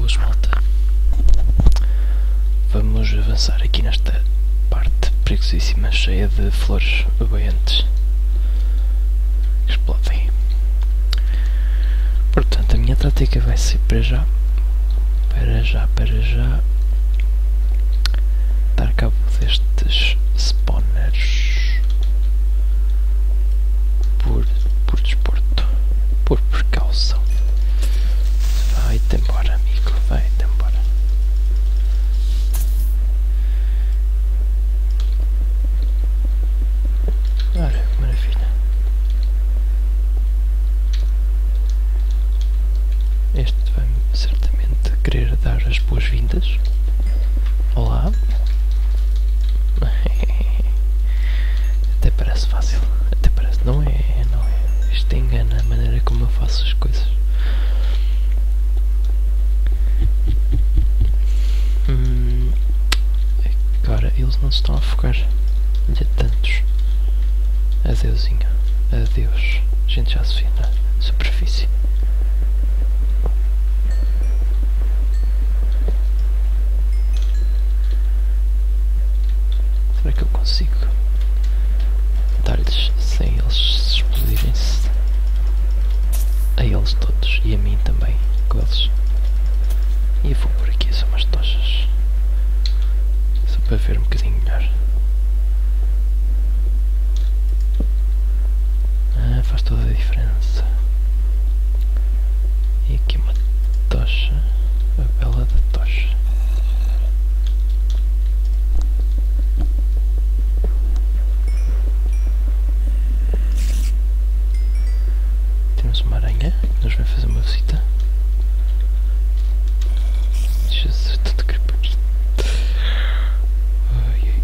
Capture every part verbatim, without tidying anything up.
boas, malta. Vamos avançar aqui nesta parte perigosíssima, cheia de flores boiantes que explodem. Portanto, a minha tática vai ser para já, para já, para já, dar cabo destes spawners por, por desporto, por precaução. Vai-te embora, amigo, vai-te embora. Olha, que maravilha. Este vai-me certamente querer dar as boas-vindas. Olá. Até parece fácil. Até parece. Não é, não é. Isto engana a maneira como eu faço as coisas. Hum, agora eles não se estão a focar. Olha tantos. Adeusinho. Adeus. A gente já se vê na superfície. Será que eu consigo dar-lhes sem eles se explodirem-se? A eles todos e a mim também, com eles. E eu vou por aqui só umas tochas, só para ver um bocadinho melhor. Ah, faz toda a diferença. E aqui uma tocha, a bela da tocha. Temos uma aranha que nos vai fazer uma visita. Jesus, tanto creepers. Ai, ai.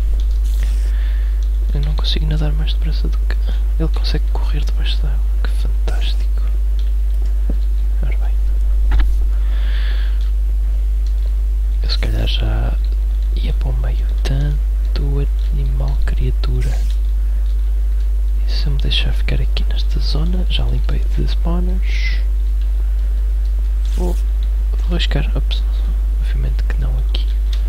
Eu não consigo nadar mais depressa do que ele consegue correr debaixo da água. Que fantástico. Ora bem. Eu se calhar já ia para o meio. Tanto animal, criatura. E se eu me deixar ficar aqui nesta zona, já limpei de spawners. Vou, vou arriscar. Ops, obviamente que não aqui.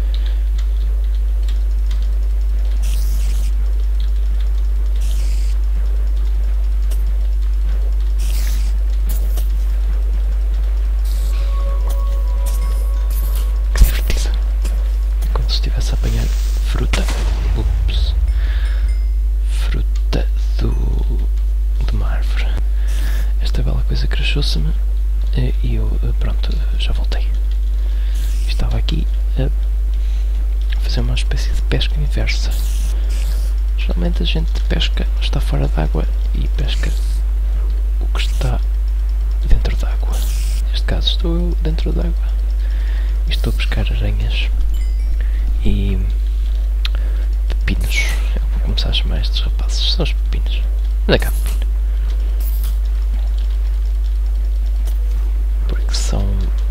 Que divertido. É como se estivesse a apanhar fruta. Ups. Fruta do, de uma árvore. Esta bela coisa crashou-se-me e eu, pronto, já voltei. Estava aqui a fazer uma espécie de pesca inversa. Geralmente a gente pesca, está fora d'água e pesca o que está dentro d'água. Neste caso estou eu dentro d'água e estou a pescar aranhas e pepinos. Eu vou começar a chamar estes rapazes, são os pepinos. Anda cá, pepino. Porque são...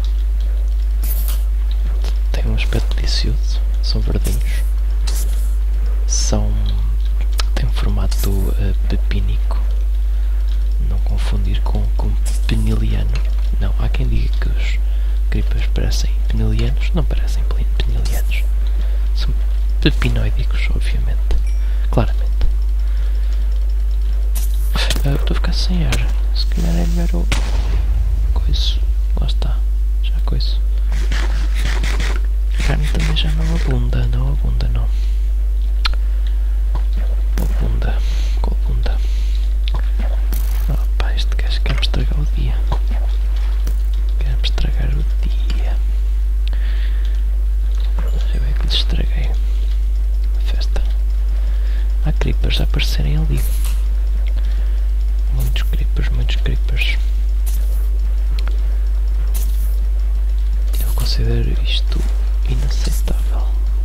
têm um aspecto delicioso, são verdinhos, são... têm um formato uh, pepínico, não confundir com, com peniliano. Não, há quem diga que os creepers parecem penilianos, não parecem penilianos, são pepinoidicos, obviamente, claramente. Uh, estou a ficar sem ar, se calhar é melhor o coiso, lá está, já coiso. A carne também já não abunda, não abunda, não. Abunda, qual abunda? Oh pá, este gajo quer-me estragar o dia. Quer-me estragar o dia. Eu é que lhe estraguei. Festa. Há creepers a aparecerem ali. Muitos creepers, muitos creepers. Eu considero isto inaceitável.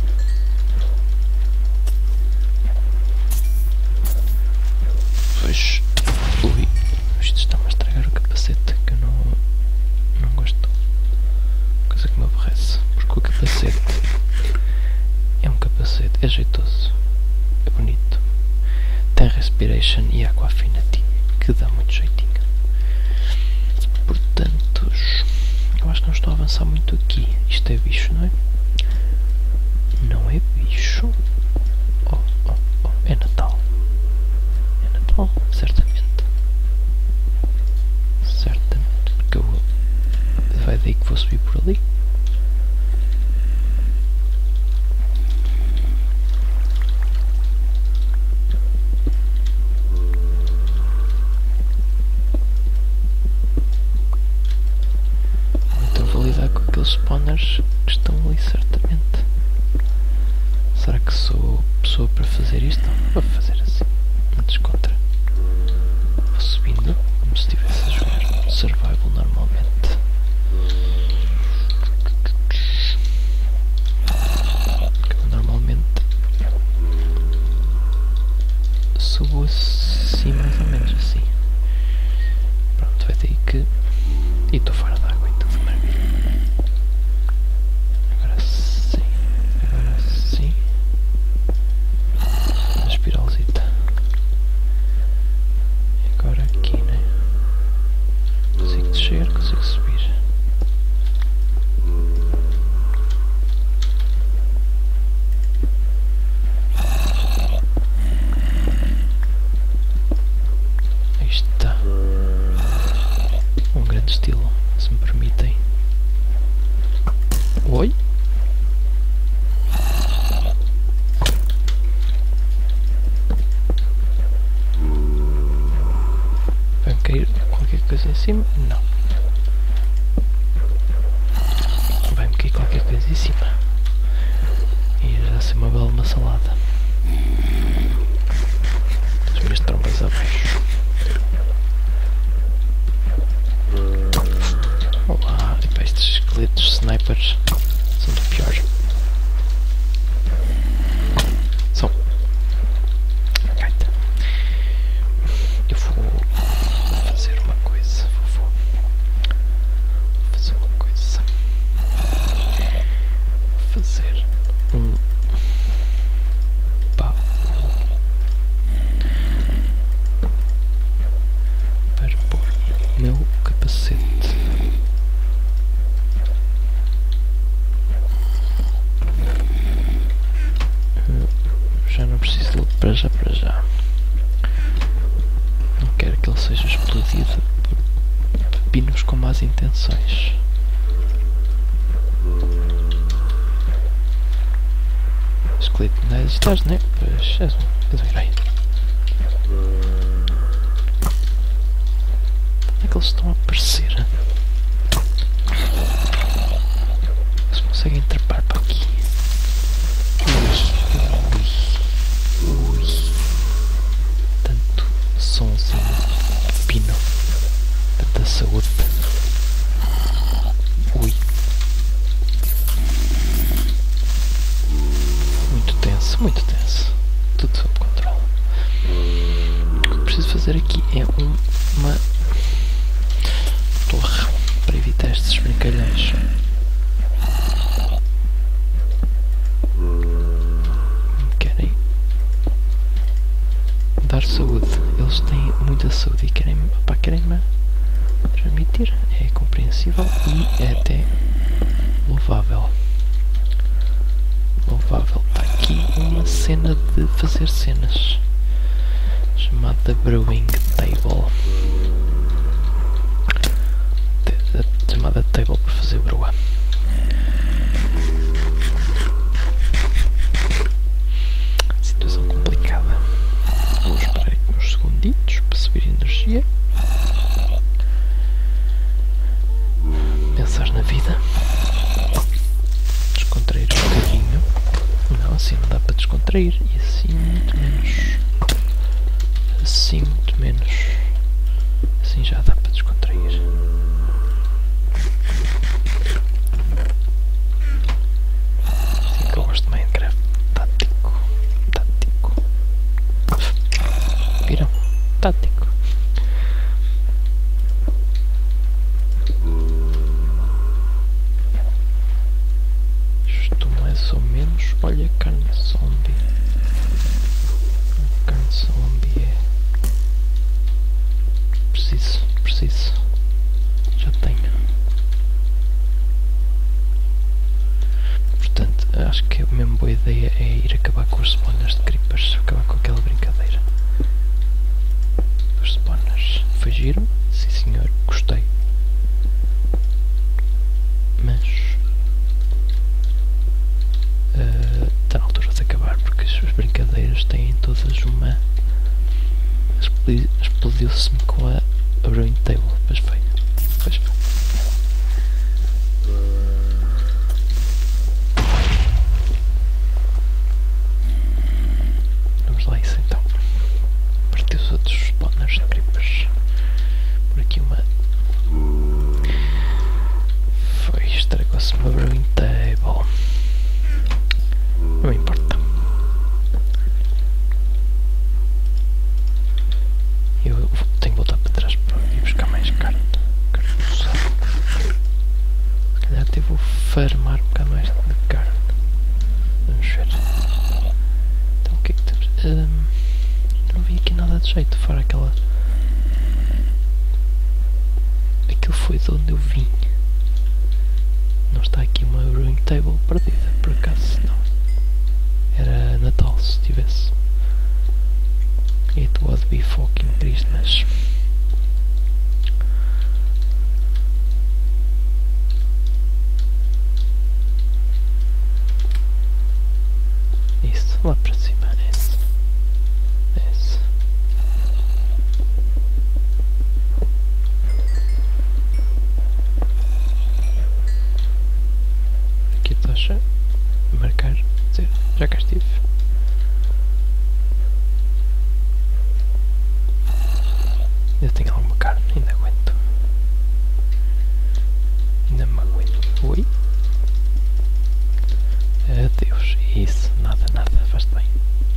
Pois, ui, isto está-me a estragar o capacete, que eu não, não gosto. Coisa que me aborrece, porque o capacete é um capacete, é jeitoso, é bonito, tem respiration e aquafinity, que dá muito jeitinho. Portanto, eu acho que não estou a avançar muito aqui. Isto é bicho, não é? Não é bicho. Oh, oh, oh. É Natal. É Natal, certamente. Certamente. Porque eu... vai daí que vou subir por ali. Spawners que estão ali certamente. Será que sou pessoa para fazer isto? Vou fazer assim, antes contra. Vou subindo como se estivesse a jogar survival normalmente. Eu normalmente subo assim, mais ou menos assim. Pronto, vai daí que... e estou fora da água e tudo maravilha. Consigo subir. Aí está. Um grande estilo, se me permitem. Oi? Vai-me cair qualquer coisa em cima? Não. Qualquer coisa em cima e já ser uma bela uma salada. As minhas trombas abaixo. Olá, tipo, estes esqueletos snipers são do pior. São. Gaita. Eu vou fazer uma coisa. Vou, vou fazer uma coisa. Fazer um pau para pôr o meu capacete. Eu já não preciso de para já para já. Não quero que ele seja explodido por pepinos com más intenções. Esqueleto, não estás, né? Pois és um, és um herói. Como é que eles estão a aparecer? Eles conseguem trepar para aqui. Ui, ui, ui. Tanto somzinho de pino. Tanta saúde. Ui. Muito tenso, tudo sob controle. O que eu preciso fazer aqui é um, uma torre para evitar estes brincalhões. Querem dar saúde, eles têm muita saúde e querem, pá, querem-me transmitir. É compreensível e é até louvável. Louvável. Está aqui uma cena de fazer cenas chamada Brewing Table. De, chamada Table para fazer broa. Situação complicada. Vou esperar aqui uns segunditos para subir energia. Pensar na vida. Descontrair um bocadinho. Não, assim não dá para descontrair. E assim muito menos. Assim muito menos. Assim já dá para descontrair. Assim que eu gosto de Minecraft. Tático. Tático. Viram? Tático. Estou mais ou menos. Olha, carne zombie. Carne zombie é. Preciso, preciso. Já tenho. acho que a mesma boa ideia é ir acabar com os spawners de creepers, acabar com aquela brincadeira. Os spawners fugiram, sim senhor, gostei. Mas uh, está na altura de acabar, porque as suas brincadeiras têm todas uma... Explodiu-se-me com a brewing table, pois foi, pois foi. Vamos lá isso então. Partir os outros spawners de creepers. Por aqui uma... Foi, estragou-se uma brewing table. Não importa. Eu tenho que voltar para trás para ir buscar mais carne. Carne processada. Se calhar até vou farmar um bocado mais de carne. Vamos ver. Então o que é que temos? Um, não vi aqui nada de jeito, fora aquela... Aquilo foi de onde eu vim. Não está aqui uma brewing table perdida, por acaso, não. Era Natal, se tivesse. It would be fucking Christmas. Isso, lá para cima, esse. Esse. Aqui a taxa. Marcar, dizer, já cá estive. Eu tenho alguma carne, ainda aguento. Ainda me aguento. Oi? Adeus. Isso, nada, nada, faz-te bem.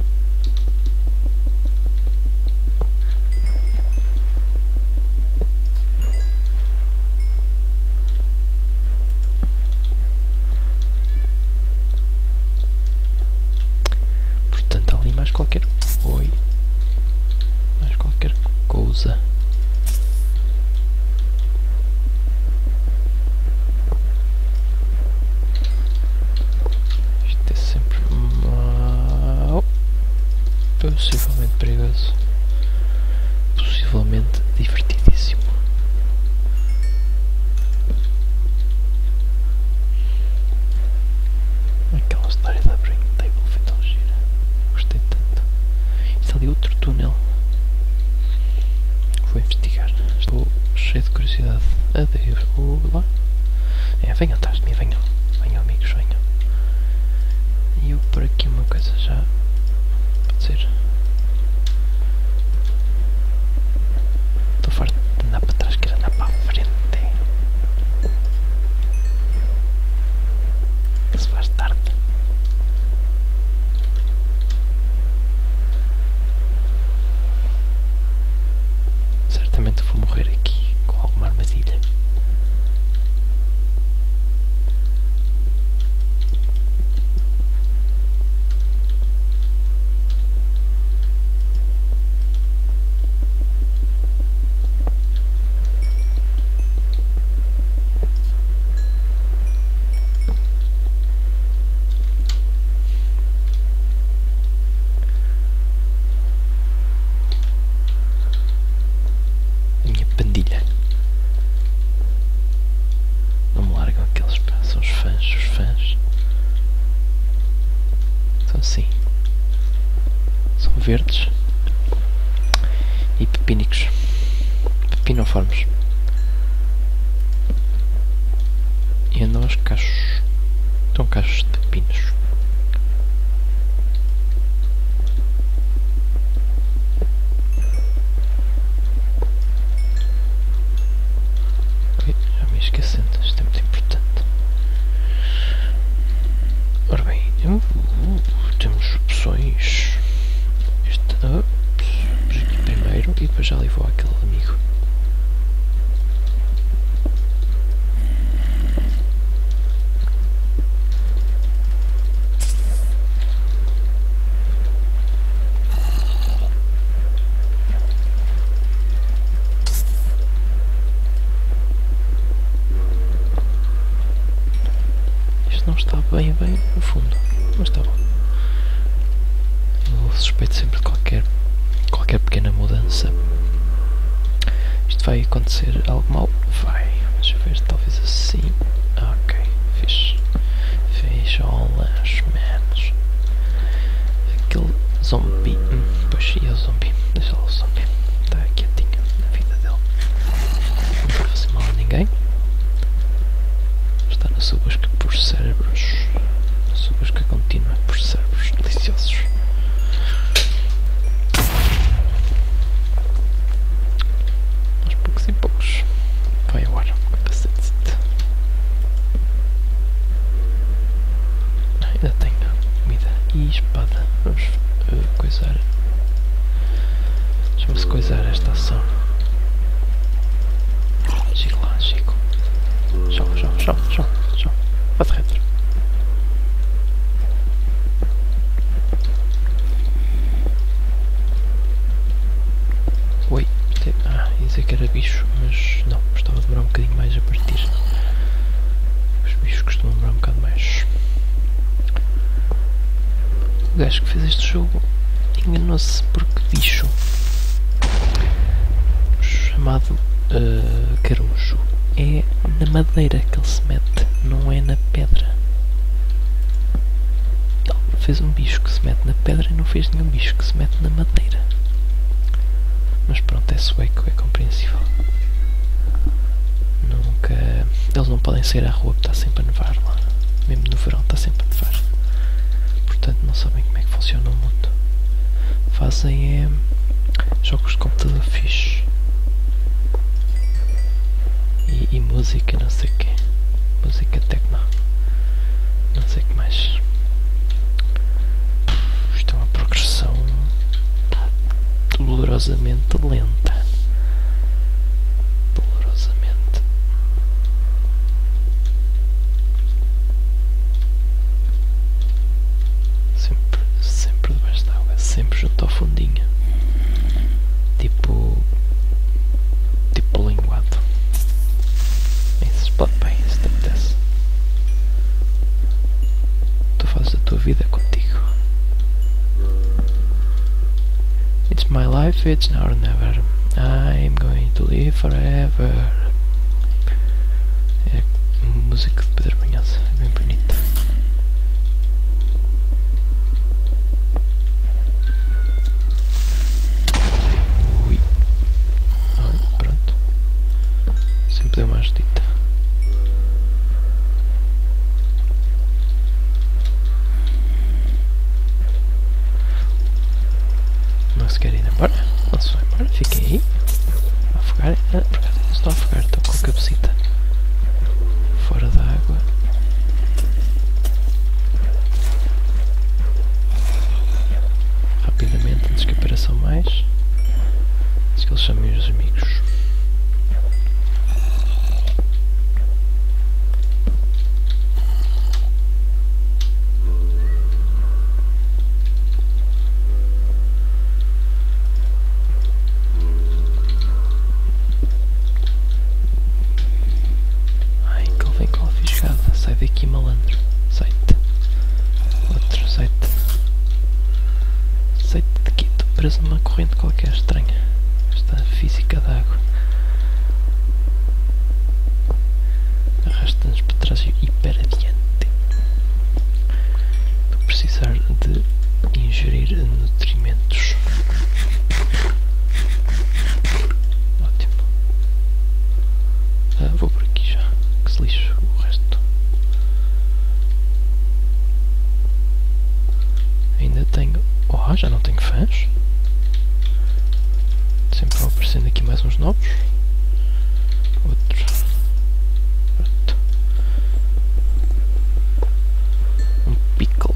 Portanto, ali mais qualquer... Oi? Mais qualquer coisa. Isto é sempre mal. Possivelmente perigoso. Possivelmente divertidíssimo. Aquela história da Brain Table foi tão gira. Gostei tanto. Isso ali é outro túnel. Vou investigar. Estou cheio de curiosidade. Adeus. Olá. É, venham atrás de mim, venham. Venham, amigos, venham. E eu por aqui uma coisa já. Pode ser. Estou farto de andar para trás, quero andar para a frente. Se faz tarde. Certamente vou morrer aqui com alguma armadilha. Verdes e pepínicos, pepinoformes, e andam aos cachos, estão cachos de pepinos. Oi, já me esquecendo, isto é muito importante. Ora bem, uh, uh, temos opções. Uh, aqui primeiro e depois já ali vou àquele amigo. Isto não está bem, bem no fundo, mas está bom. Eu suspeito sempre de qualquer, qualquer pequena mudança. Isto vai acontecer algo mal? Vai. Deixa eu ver, talvez assim. Ok, fixe. Fecha o lanche, manos. Aquele zombie. Hum, pois é o zombie. Deixa lá o zombie. Está quietinho na vida dele. Não pode fazer mal a ninguém. Está na sua busca por cérebros. Na sua busca contínua por cérebros deliciosos. Aos poucos e poucos. Vai agora. Capacete. Ainda tenho comida e espada. Vamos uh, coisar. Vamos coisar esta ação. Chico lá, Chico. Chão, chão, chão, chão, chão. Bate retro. Oi. Ah, ia dizer que era bicho, mas não. Estava a demorar um bocadinho mais a partir. Os bichos costumam demorar um bocado mais. O gajo que fez este jogo enganou-se porque bicho chamado uh, carujo é na madeira que ele se mete, não é na pedra. Ele fez um bicho que se mete na pedra e não fez nenhum bicho que se mete na madeira. Mas pronto, é sueco, é compreensível. Nunca... Eles não podem sair à rua porque está sempre a nevar lá. Mesmo no verão está sempre a nevar. Portanto não sabem como é que funciona o mundo. Fazem é, jogos de computador fixe. E, e música, não sei o quê. Música techno. Não sei o que mais. Isto é uma progressão dolorosamente lenta. Dolorosamente. Sempre, sempre debaixo d'água. Sempre junto ao fundinho. Tipo... Tipo linguado. Isso explode bem, se te apetece. Tu fazes a tua vida contigo. It's my life, it's now or never. I'm going to live forever. É música de Pedro Brunhosa, é bem bonita. Ui. Ah, pronto. Sempre deu uma ajudita. Não se quer ir embora? Não se vai embora? Fiquem aí. A afogar? Ah, por acaso não estou a afogar, estou com a cabecita fora da água. Rapidamente, antes que apareçam mais. Antes que eles chamem os amigos. Sai daqui, malandro. Sai-te. Outro, sai-te. Sai-te daqui. Estou preso numa corrente qualquer estranha. Esta física da água. Arrasta-nos para trás e para adiante. Estou a precisar de ingerir nutrimentos. Ótimo. Ah, vou por aqui já. Que se lixo o resto. Ainda tenho... Oh, já não tenho fãs? Sempre vão aparecendo aqui mais uns novos. Outro. Pronto. Um pickle.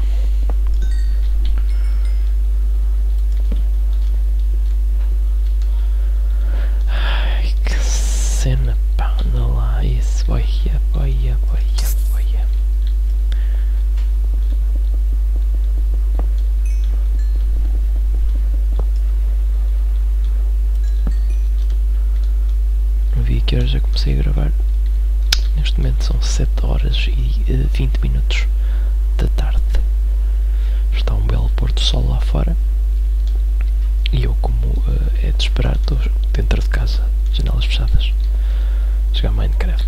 Ai, que cena, pá. Anda lá. Isso. Boia, boia, boia, boia. Vi que horas já comecei a gravar. neste momento são sete horas e vinte minutos da tarde. Está um belo pôr do sol lá fora. E eu, como uh, é de esperar, estou dentro de casa, janelas fechadas, a jogar Minecraft.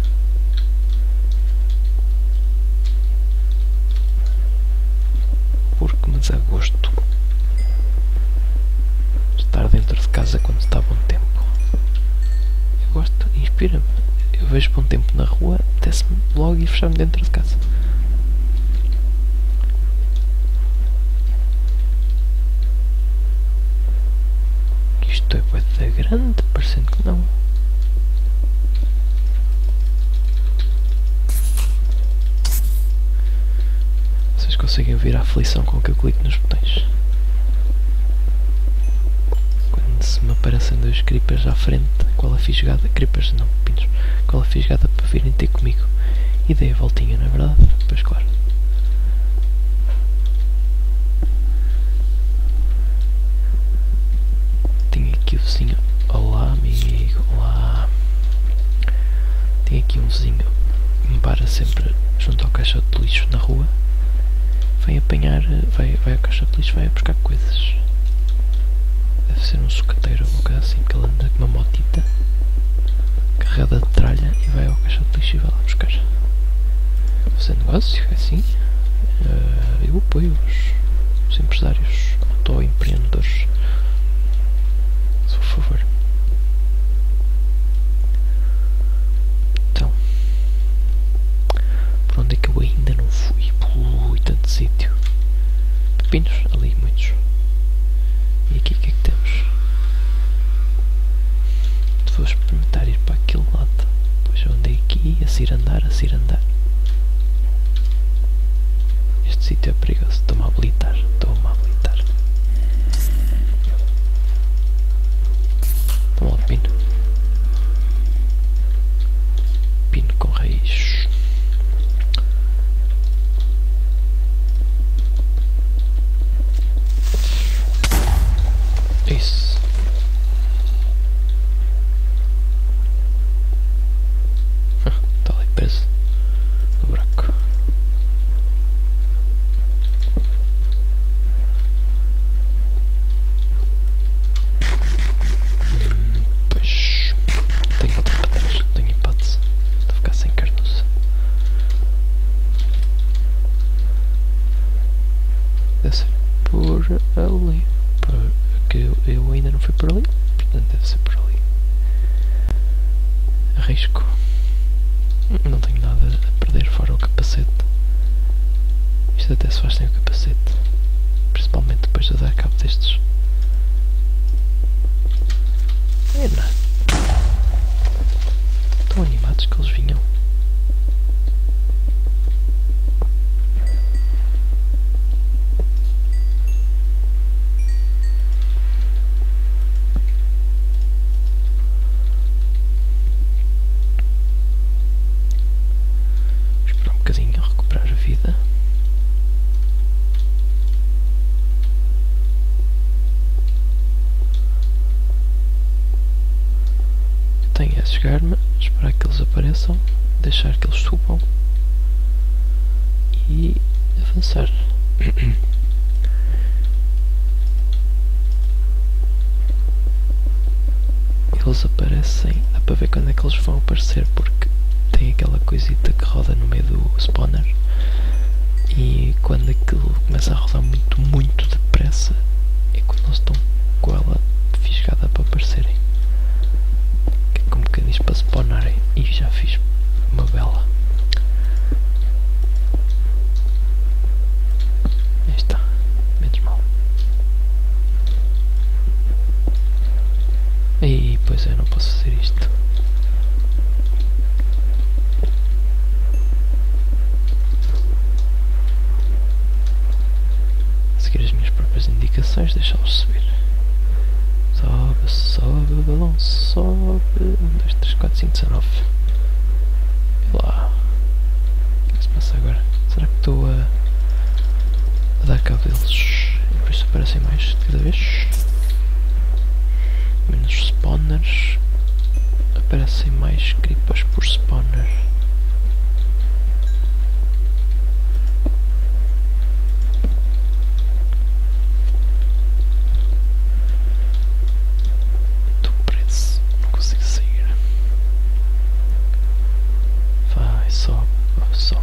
Porque me desagosto estar dentro de casa quando está bom tempo. Eu gosto, inspira-me. Eu vejo bom tempo na rua, desce-me logo e fechar-me dentro de casa. Isto é bué grande, parecendo que não. Vocês conseguem ouvir a aflição com que eu clico nos botões? Quando se me aparecem dois creepers à frente, qual a fisgada? Creepers não, pintos. Qual a fisgada para virem ter comigo? E dei a voltinha, não é verdade? Pois claro. Tenho aqui o vizinho. Olá, amigo. Olá. Tenho aqui um vizinho que me para sempre junto ao caixote de lixo na rua. Vem apanhar, vai, vai ao caixote de lixo, vai a buscar coisas. Deve ser um sucateiro ou uma coisa assim, porque ele anda com uma motita carregada de tralha e vai ao caixote de lixo e vai lá buscar. Fazer negócio, é assim. Uh, eu apoio os, os empresários autoempreendedores. Se por favor. Então, por onde é que eu ainda não fui? Ui, tanto sítio. Pepinos, ali muitos. E aqui o que é que temos? Vou experimentar ir para aquele lado. Depois eu andei aqui, a se ir andar, a se ir andar. Este sítio é perigoso. Estou-me a habilitar. Estou-me a habilitar. Toma lá, pino. Pino com raiz. Isso. Está ali preso no buraco. Hum, pois tenho outra para trás, não tenho hipótese de ficar sem carnuça. Deve ser por ali. Porque eu, eu ainda não fui por ali, portanto deve ser por ali. Arrisco. Não tenho nada a perder fora o capacete. Isto até se faz sem o capacete. Principalmente depois de dar cabo destes. É nada. Tão animados que eles vinham. Recuperar a vida. Eu tenho é chegar-me, esperar que eles apareçam, deixar que eles subam e avançar. Eles aparecem, dá para ver quando é que eles vão aparecer, porque tem aquela coisita que roda no meio do spawner e quando aquilo começa a rodar muito, muito depressa é quando eles estão com ela fisgada para aparecerem, que é como que diz para spawnarem. E já fiz uma bela. Aí está, menos mal. E pois é, não posso fazer isto. Seguir as minhas próprias indicações, deixá-los subir. Sobe, sobe, balão, sobe. um, dois, três, quatro, cinco, dezanove. E lá. O que é que se passa agora? Será que estou a, a dar cabo deles? E por isso aparecem mais de cada vez? Menos spawners. Aparecem mais creepers por spawner. Vai, sobe, oh, sobe.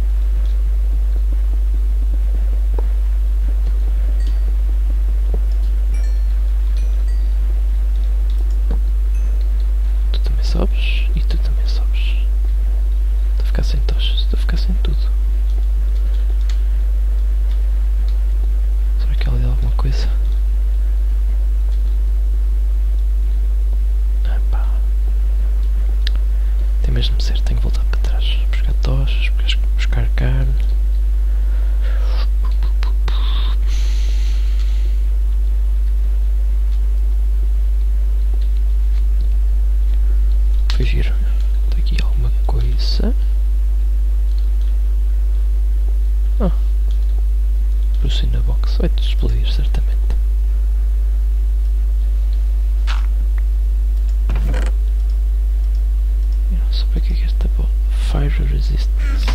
Tu também sobes e tu também sobes. Estou a ficar sem tochas, estou a ficar sem tudo. Será que ela deu alguma coisa? Tem mesmo de ser, tenho que voltar para trás. Buscar tochas, buscar carne. Foi giro. Está aqui alguma coisa. Ah. Procina box. Vai-te explodir, certamente. Para que é que esta bola? Fire resistance.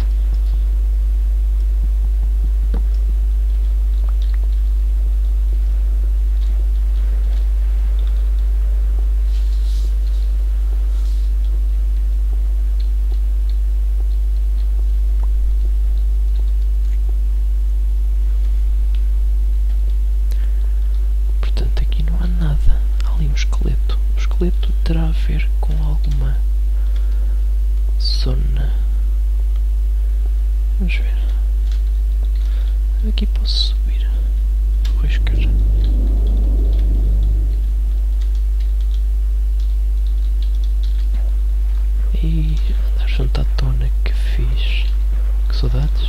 Portanto, aqui não há nada. Há ali um esqueleto. O esqueleto terá a ver com alguma zona. Vamos ver. Aqui posso subir. Vou arriscar. E andar junto à tona que fiz. Que saudades.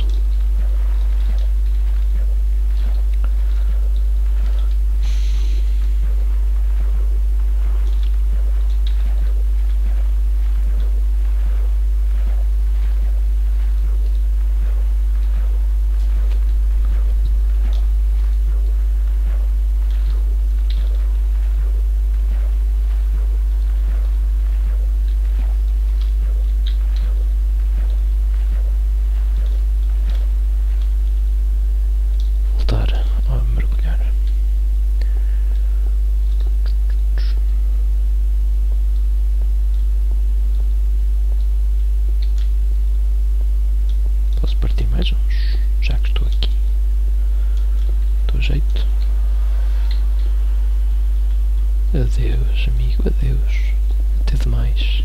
Adeus, amigo, adeus. Até demais.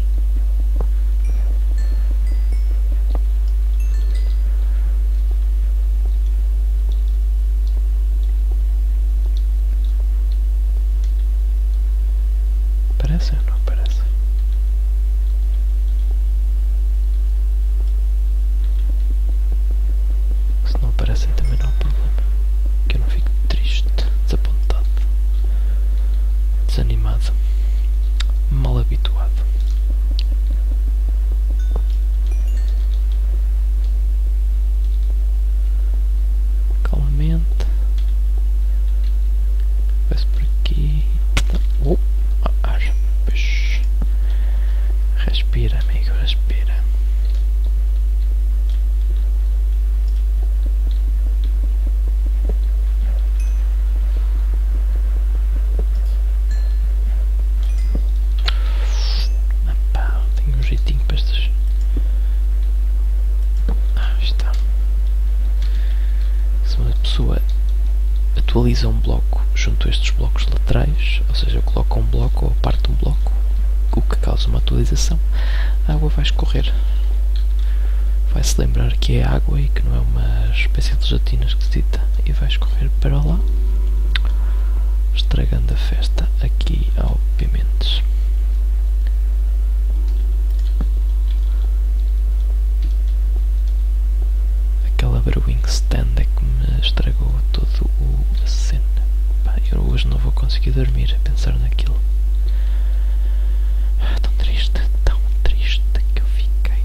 Parece ou não parece? Se não aparecem também não há problema. Que eu não fico triste, desapontado, desanimado, mal habituado. Calmamente. Vai-se por aqui. Oh, ar. Puxa. Respira, amigo, respira. Atualiza um bloco junto a estes blocos laterais, ou seja, coloca um bloco ou parte de um bloco, o que causa uma atualização, a água vai escorrer. Vai-se lembrar que é água e que não é uma espécie de gelatina esquisita e vai escorrer para lá, estragando a festa aqui ao Pimentes. Aquela brewing stand é que me estragou todo o a cena. Pá, eu hoje não vou conseguir dormir a pensar naquilo. Ah, tão triste, tão triste que eu fiquei.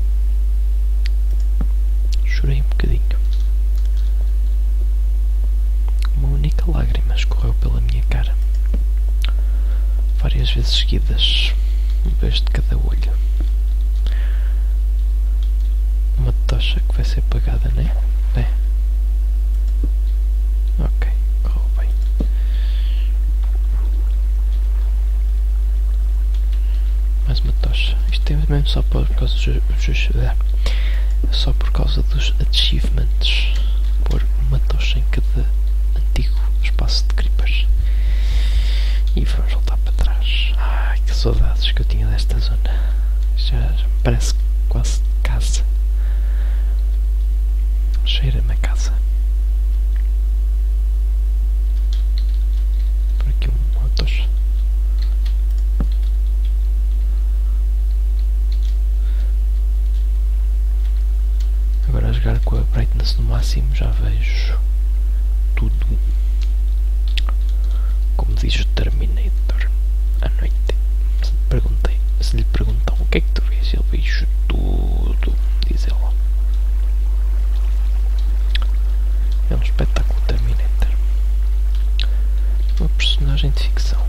Chorei um bocadinho. Uma única lágrima escorreu pela minha cara. Várias vezes seguidas, um beijo de cada olho. Uma tocha que vai ser apagada, não é? É. Ok, correu bem. Mais uma tocha. Isto é mesmo só por causa dos... só por causa dos achievements. Pôr uma tocha em cada antigo espaço de creepers. E vamos voltar para trás. Ai, que saudades que eu tinha desta zona. Já, já me parece quase casa. Cheira-me a casa. Por aqui uma tocha. Agora a jogar com a brightness no máximo já vejo tudo. Como diz o Terminator à noite. Se lhe perguntei, se lhe perguntam o que é que tu vês, ele vejo tudo, diz ele. É um espetáculo Terminator. Uma personagem de ficção.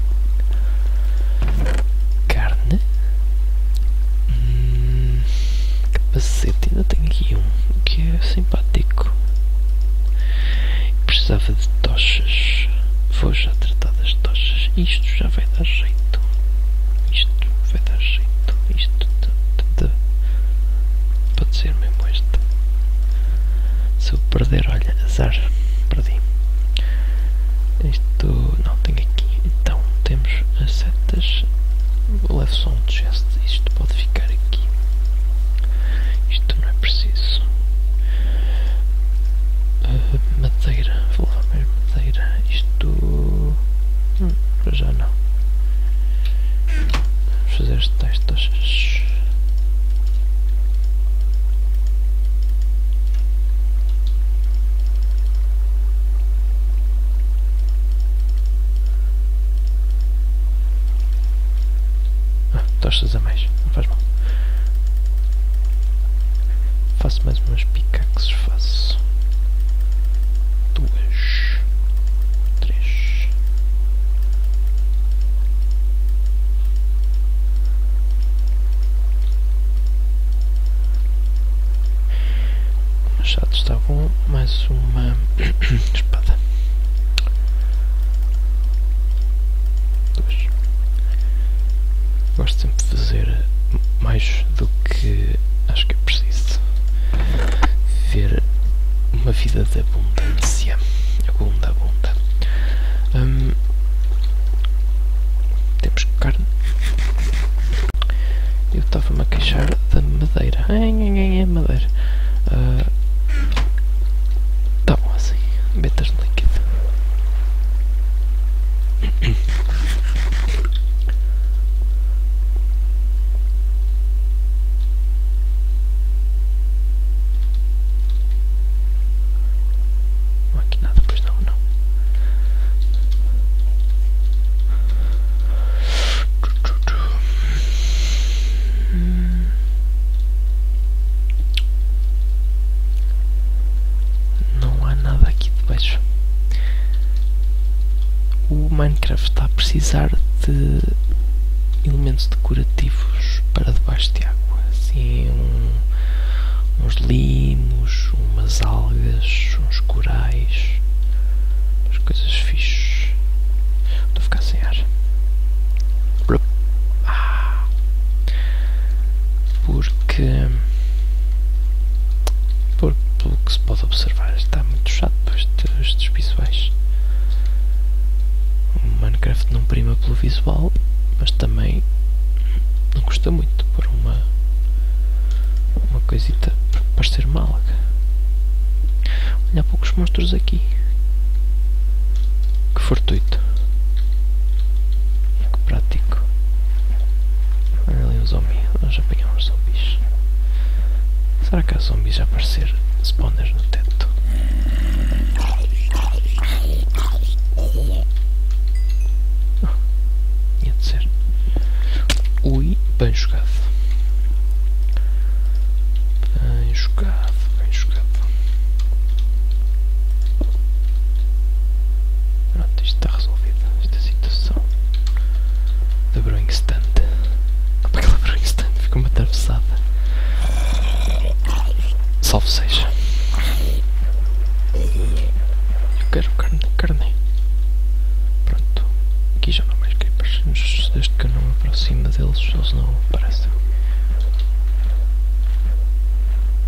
Carne. Hum, capacete. Ainda tenho aqui um que é simpático. Precisava de tochas. Vou já tratar das tochas. Isto já vai dar jeito. Isto vai dar jeito. Isto pode ser mesmo este. Se eu perder, olha, azar. Perdi. Isto não tem aqui. Então temos as setas. Levo só um chest. Isto pode ficar aqui. Isto não é preciso. Uh, madeira. Vou levar mais madeira. Isto. Hum, para já não. Vamos fazer as tais tochas. Ah, tochas a mais. Não faz mal. Faço mais umas pickaxes. Faço. Duas. Três. O machado está bom. Mais uma espada. Duas. Gosto sempre de fazer mais do que acho que é preciso. Ver uma vida de abundância. Abunda, abunda. Hum, temos carne. Eu estava-me a queixar da madeira. Ai, ai, ai, madeira. Uh, tá bom assim. Betas no líquido. Minecraft está a precisar de elementos decorativos para debaixo de água, assim um, uns limos, umas algas, uns corais, umas coisas fixes. Estou a ficar sem ar. Ah, porque, porque pelo que se pode observar está muito chato este, estes visuais. O Minecraft não prima pelo visual, mas também não custa muito pôr uma uma coisita para parecer uma alga. Olha, há poucos monstros aqui. Que fortuito. Que prático. Olha ali um zombie. Vamos apanhar uns zombies. Será que há zombies a aparecer spawners no teto? Tinha de ser. Ui, bem jogado. Bem jogado, bem jogado. Pronto, isto está resolvido. Esta situação da brewing stand. Opa, aquela brewing stand ficou uma atravessada. Salve seja. Eu quero carne, carne. Pronto. Aqui já não há mais creepers. Desde que eu não me aproximo deles, eles não aparecem.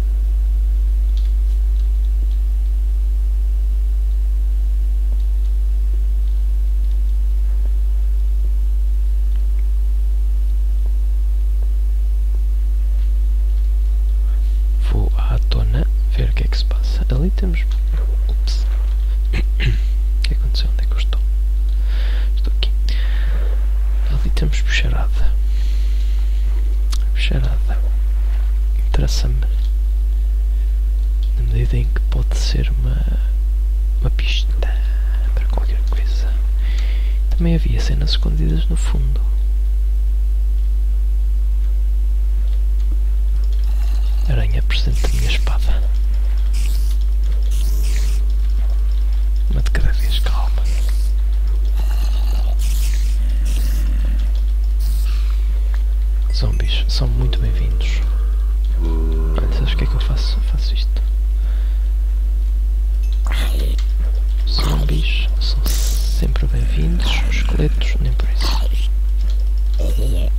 temos... Ups. O que aconteceu? Onde é que eu estou? Estou aqui. Ali temos bicharada. Bicharada. Interessa-me na medida em que pode ser uma, uma pista para qualquer coisa. Também havia cenas escondidas no fundo. Aranha presente da minha espada. Uma de cada vez, calma. Zombies são muito bem-vindos. Olha, sabes o que é que eu faço? Eu faço isto. Zombies são sempre bem-vindos. Esqueletos, nem por isso. Eles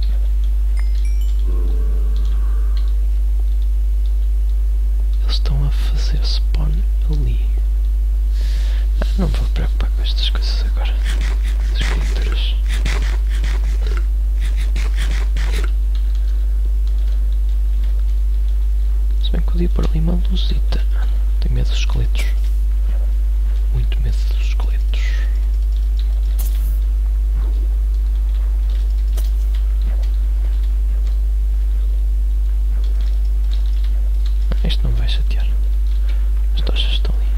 estão a fazer spawn ali. Ah, não me vou preocupar com estas coisas agora. As criaturas. Se bem que podia pôr ali uma luzita. Tenho medo dos esqueletos. Muito medo dos esqueletos. Ah, isto não vai chatear. As tochas estão ali.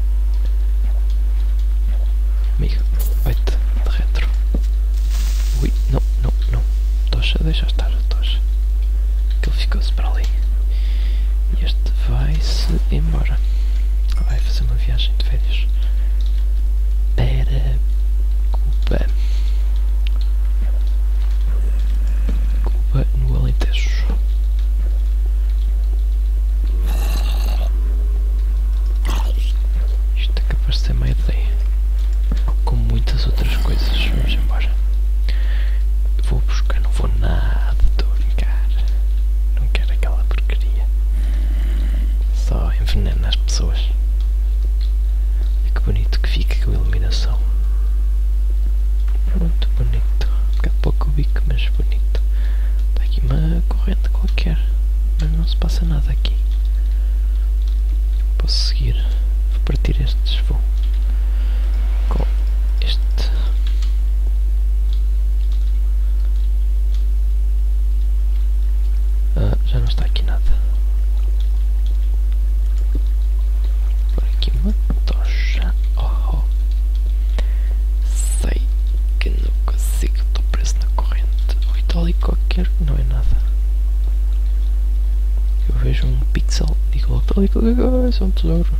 Amiga, vai-te de retro. Ui, não, não, não. Tocha, deixa estar a tocha. Que ele ficou-se para ali. E este vai-se embora. Vai fazer uma viagem de férias. Para Cuba. Cuba no Alentejo. Isto é capaz de ser uma ideia. Como muitas outras coisas. Vamos embora. Vou buscar, não vou nada, estou a brincar. Não quero aquela porcaria. Só envenena as pessoas. E que bonito que fica com a iluminação. Muito bonito. Um bocado pouco bico, mas bonito. Está aqui uma corrente qualquer. Mas não se passa nada aqui. Posso seguir. Vou partir estes. Vou. Com este. Ah, já não está aqui nada. Por aqui uma tocha. Oh, oh. Sei que não consigo. Estou preso na corrente. Ou está ali qualquer. Não é nada. Eu vejo um pixel. Digo logo. Está ali qualquer coisa. É um tesouro.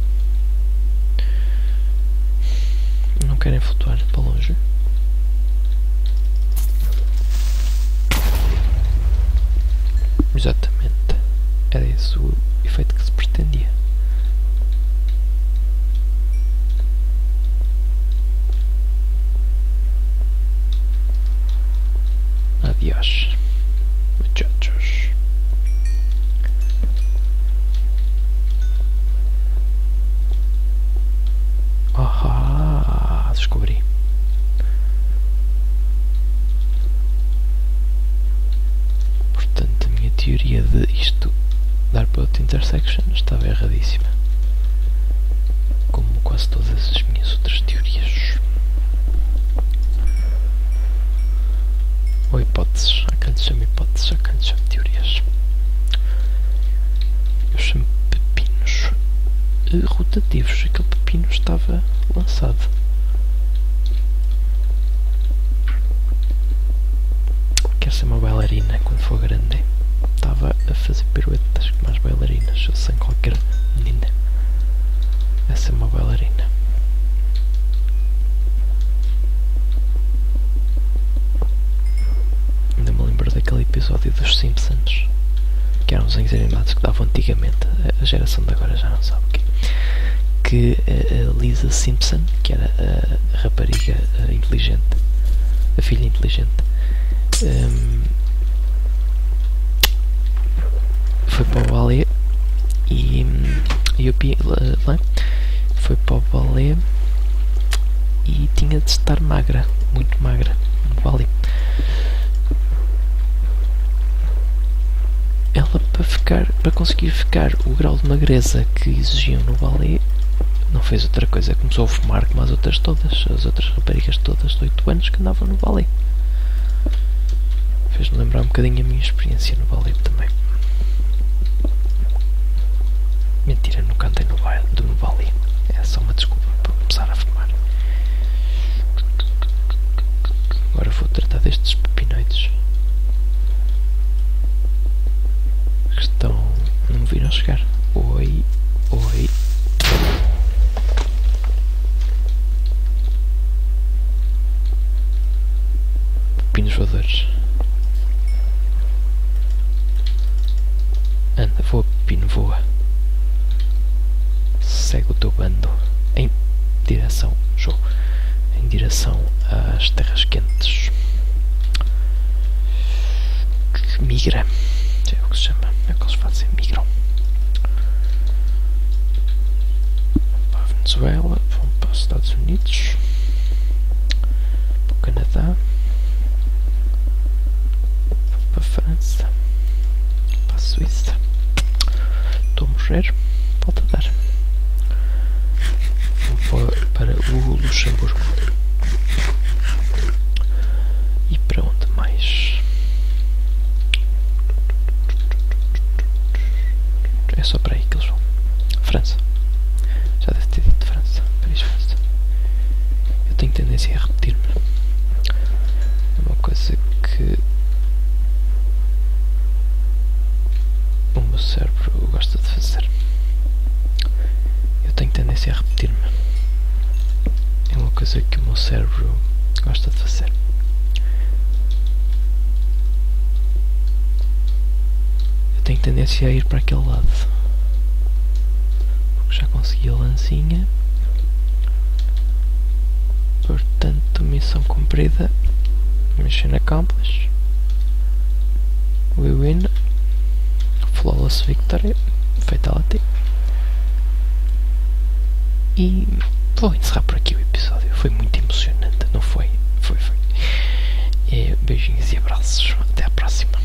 Não querem flutuar para longe. Exatamente. Era esse o efeito que se pretendia. Adiós, muchachos. Ah, descobri. Portanto, a minha teoria de isto dar para outra intersection estava erradíssima. Como quase todas as minhas outras teorias. Ou hipóteses. Há quem lhe chame hipóteses, há quem lhe chame teorias. Eu chamo pepinos rotativos. Aquele pepino estava lançado. Quer ser uma bailarina quando for grande. Estava a fazer piruetas com mais bailarinas. Eu sem qualquer menina. Essa é uma bailarina. Ainda me lembro daquele episódio dos Simpsons, que eram os desenhos animados que davam antigamente. A geração de agora já não sabe o quê. Que a Lisa Simpson, que era a rapariga inteligente, a filha inteligente, um, foi para o balé e, e o Pi lá foi para o balé e tinha de estar magra, muito magra no balé. Ela, para ficar, para conseguir ficar o grau de magreza que exigiam no balé, não fez outra coisa, começou a fumar como as outras todas, as outras raparigas todas de oito anos que andavam no Vale. Fez-me lembrar um bocadinho a minha experiência no Vale também. Mentira, nunca andei no Vale, no Vale. É só uma desculpa para começar a fumar. Agora vou tratar destes pepinoides que estão, não me viram chegar. Oi, oi. Pepinos voadores. Anda, voa, pepino, voa. Segue o teu bando em direção, show, em direção às terras quentes. Migra, é o que se chama, é o que eles fazem, migram. Vão para a Venezuela, vão para os Estados Unidos, para o Canadá, vão para a França, para a Suíça. Estou a morrer, volto a dar. Vou para o Luxemburgo. E para onde mais? É só para aí que eles vão. França. Já deve ter dito França. Paris, França. Eu tenho tendência a repetir-me. É uma coisa que o meu cérebro gosta de fazer. Eu tenho tendência a repetir-me. É uma coisa que o meu cérebro gosta de fazer. Eu tenho tendência a ir para aquele lado. Porque já consegui a lancinha. Portanto, missão cumprida. Mission accomplished. We win. Flawless victory. Fatality. E vou encerrar por aqui o episódio. Foi muito emocionante, não foi? Foi, foi. E beijinhos e abraços. Até à próxima.